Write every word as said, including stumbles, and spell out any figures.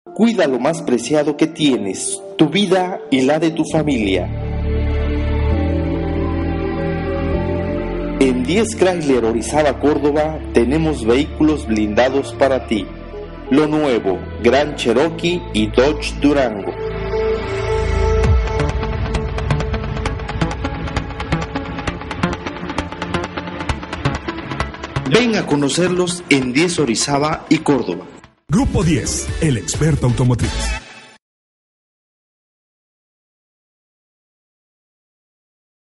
Cuida lo más preciado que tienes, tu vida y la de tu familia. En diez Chrysler Orizaba Córdoba tenemos vehículos blindados para ti. Lo nuevo, Grand Cherokee y Dodge Durango. Ven a conocerlos en diez Orizaba y Córdoba. Grupo diez, el experto automotriz.